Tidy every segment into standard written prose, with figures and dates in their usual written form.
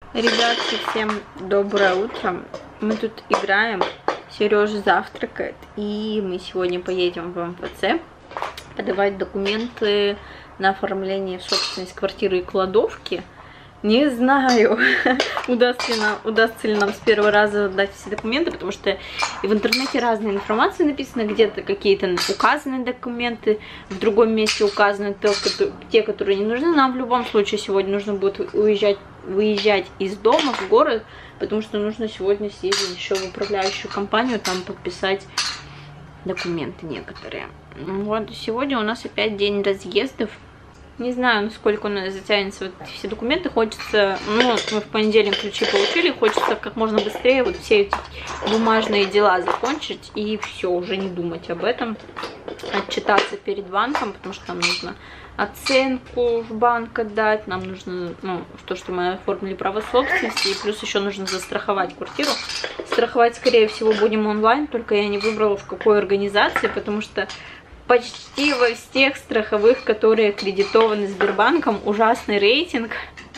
Ребятки, всем доброе утро. Мы тут играем, Сережа завтракает, и мы сегодня поедем в МФЦ подавать документы на оформление в собственность квартиры и кладовки. Не знаю, удастся ли нам с первого раза дать все документы, потому что и в интернете разная информация написана, где-то какие-то указаны документы, в другом месте указаны те, которые не нужны. Нам в любом случае сегодня нужно будет выезжать из дома в город, потому что нужно сегодня съездить еще в управляющую компанию, там подписать документы некоторые. Вот сегодня у нас опять день разъездов. Не знаю, насколько у нас затянется вот все документы. Хочется, ну, мы в понедельник ключи получили, хочется как можно быстрее вот все эти бумажные дела закончить и все, уже не думать об этом. Отчитаться перед банком, потому что нам нужно оценку в банк отдать, нам нужно, ну, то, что мы оформили право собственности, и плюс еще нужно застраховать квартиру. Страховать, скорее всего, будем онлайн, только я не выбрала в какой организации, потому что почти во всех страховых, которые аккредитованы Сбербанком, ужасный рейтинг.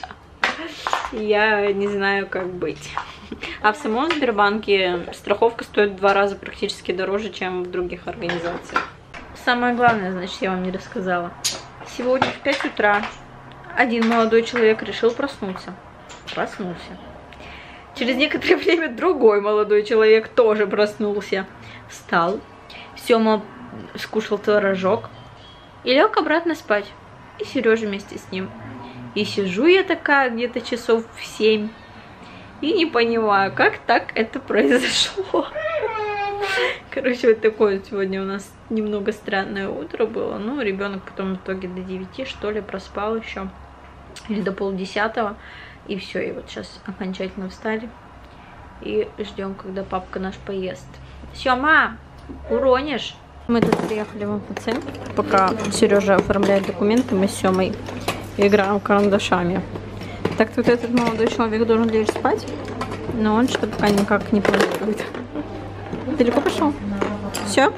Я не знаю, как быть. А в самом Сбербанке страховка стоит в 2 раза практически дороже, чем в других организациях. Самое главное, значит, я вам не рассказала. Сегодня в 5 утра один молодой человек решил проснуться. Проснулся. Через некоторое время другой молодой человек тоже проснулся. Встал. Сёма скушал творожок и лег обратно спать. И Сережа вместе с ним. И сижу я такая где-то часов в 7 и не понимаю, как так это произошло. Короче, вот такое вот сегодня у нас немного странное утро было. Ну, ребенок потом в итоге до 9, что ли, проспал еще. Или до 9:30. И все, и вот сейчас окончательно встали. И ждем, когда папка наш поест. Сёма, уронишь? Мы тут приехали в МФЦ, пока Сережа оформляет документы, мы с Сёмой играем карандашами. Так вот этот молодой человек должен лечь спать, но он что-то пока никак не планирует. Далеко пошел? Все?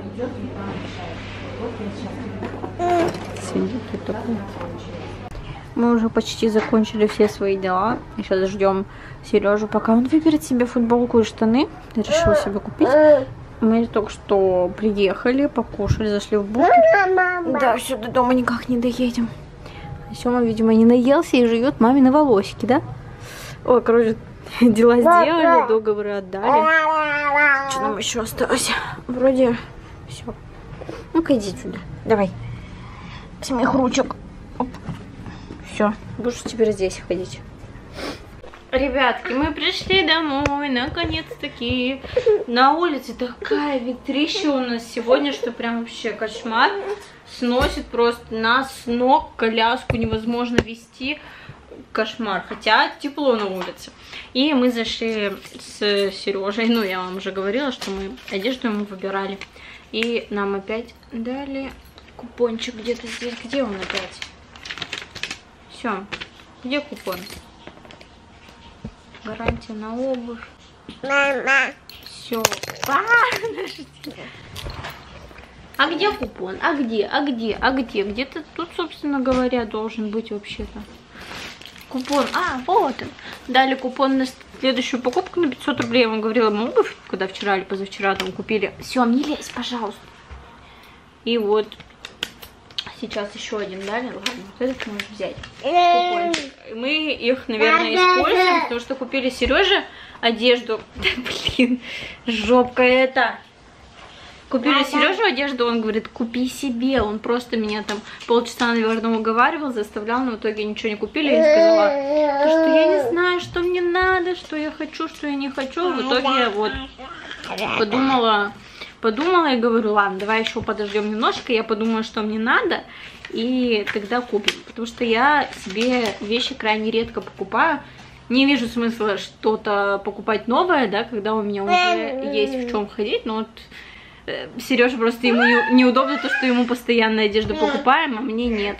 Сидит тут такой. Мы уже почти закончили все свои дела. И сейчас ждем Сережу, пока он выберет себе футболку и штаны. Я решила себе купить. Мы только что приехали, покушали, зашли в бургер. Да, все, до дома никак не доедем. Сёма, видимо, не наелся и живет мамины волосики, да? Ой, короче, дела сделали, договоры отдали. Что нам еще осталось? Вроде все. Ну-ка, иди сюда. Давай. С моих ручек. Все, будешь теперь здесь ходить. Ребятки, мы пришли домой, наконец-таки. На улице такая ветрища у нас сегодня, что прям вообще кошмар. Сносит просто нас с ног, коляску невозможно вести. Кошмар, хотя тепло на улице. И мы зашли с Сережей, ну я вам уже говорила, что мы одежду ему выбирали. И нам опять дали купончик где-то здесь. Где он опять? Все, где купон? Гарантия на обувь. Мама. Все. А где купон? А где? А где? А где? Где-то тут, собственно говоря, должен быть вообще-то. Купон. А, вот он. Дали купон на следующую покупку на 500 рублей. Я вам говорила, мы обувь, когда вчера или позавчера там купили. Все, не лезь, пожалуйста. И вот сейчас еще один дали. Ладно, вот этот можешь взять. Купончик. Мы их, наверное, используем, потому что купили Сереже одежду. Блин, жопка это. Купили Сережу одежду, он говорит, купи себе. Он просто меня там полчаса, наверное, уговаривал, заставлял, но в итоге ничего не купили. Я сказала, что я не знаю, что мне надо, что я хочу, что я не хочу. В итоге я вот подумала и говорю, ладно, давай еще подождем немножко, я подумаю, что мне надо, и тогда купим. Потому что я себе вещи крайне редко покупаю. Не вижу смысла что-то покупать новое, да, когда у меня уже есть в чем ходить, но вот Сереже просто ему неудобно то, что ему постоянно одежду покупаем, а мне нет.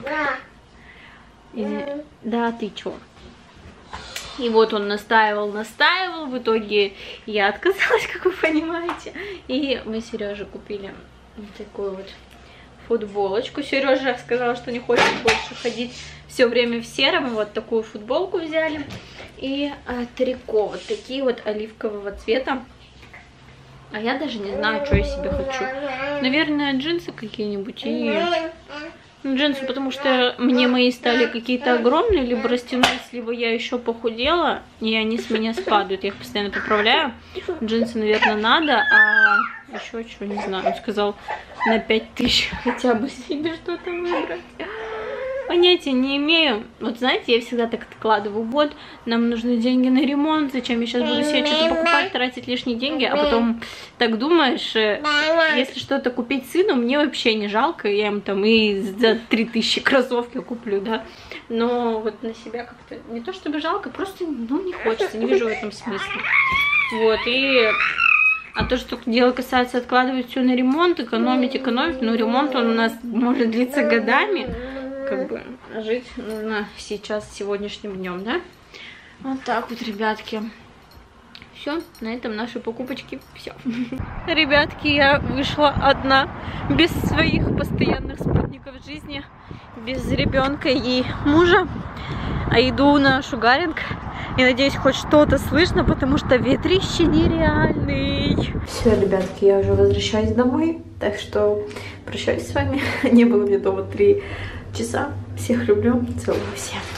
Да, ты чё? И вот он настаивал, в итоге я отказалась, как вы понимаете. И мы Сереже купили вот такую вот футболочку. Сережа сказал, что не хочет больше ходить все время в сером. Вот такую футболку взяли. и трико. Вот такие вот оливкового цвета. А я даже не знаю, что я себе хочу. Наверное, джинсы какие-нибудь и... Джинсы, потому что мне мои стали какие-то огромные, либо растянулись, либо я еще похудела, и они с меня спадают. Я их постоянно поправляю. Джинсы, наверное, надо, а еще что, не знаю. Он сказал на 5000 хотя бы себе что-то выбрать. Понятия не имею. Вот знаете, я всегда так откладываю. Вот, нам нужны деньги на ремонт. Зачем я сейчас буду себе что-то покупать, тратить лишние деньги? А потом так думаешь, если что-то купить сыну, мне вообще не жалко. Я ему там и за 3000 кроссовки куплю, да. Но вот на себя как-то не то чтобы жалко, просто ну, не хочется, не вижу в этом смысла. Вот, и... А то, что дело касается откладывать все на ремонт, экономить, но ремонт он у нас может длиться годами. Как бы жить нужно сейчас, сегодняшним днем, да? Вот так вот, ребятки. Все, на этом наши покупочки. Все. Ребятки, я вышла одна, без своих постоянных спутников жизни, без ребенка и мужа. А иду на шугаринг. И надеюсь, хоть что-то слышно, потому что ветрище нереальный. Все, ребятки, я уже возвращаюсь домой. Так что прощаюсь с вами. Не было мне дома 3 часа. Всех люблю. Целую всех.